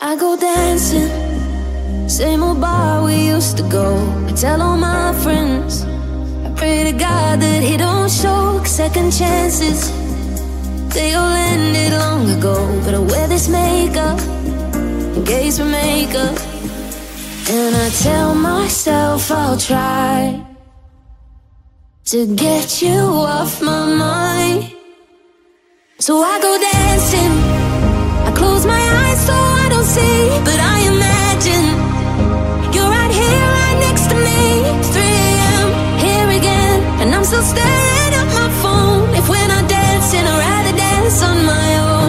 I go dancing, same old bar we used to go. I tell all my friends, I pray to God that he don't show second chances. They all ended long ago, but I wear this makeup in case we make up. And I tell myself I'll try to get you off my mind. So I go dancing, I close my eyes so I don't see, but I imagine you're right here, right next to me. 3 AM, here again, and I'm still staring at my phone. If we're not dancing, I'd rather dance on my own.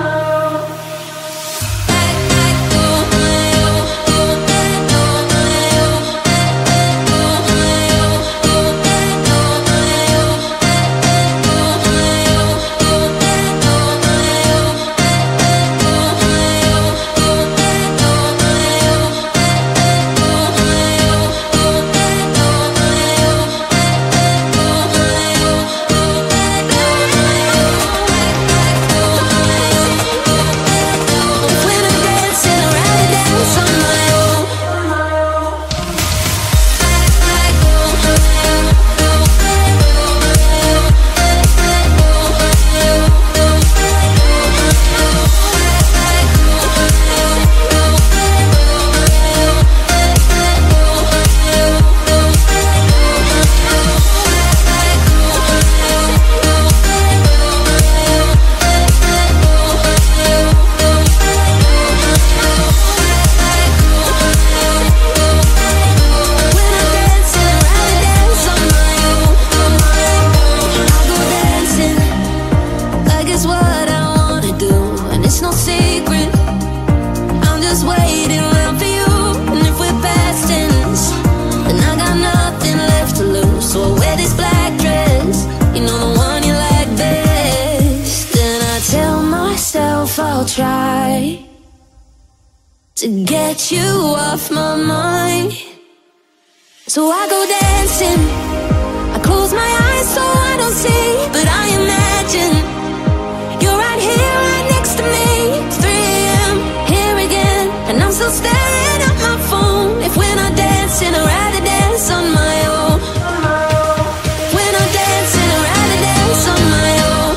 I'll try to get you off my mind. So I go dancing, I close my eyes so I don't see, but I imagine you're right here, right next to me. 3 AM, here again, and I'm still staring at my phone. If we're not dancing, I'd rather dance on my own. We're not dancing, I'd rather dance on my own.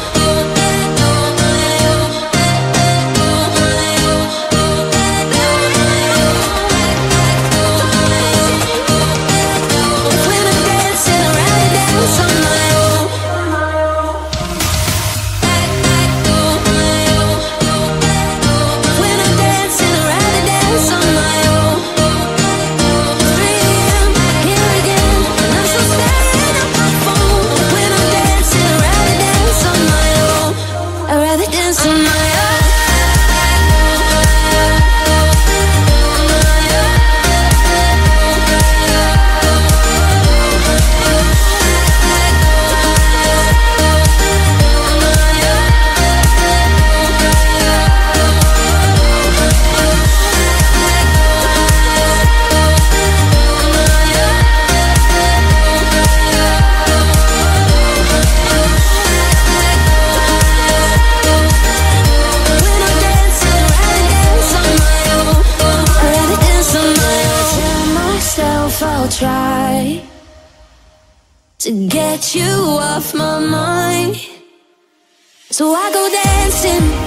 I'll try to get you off my mind. So I go dancing,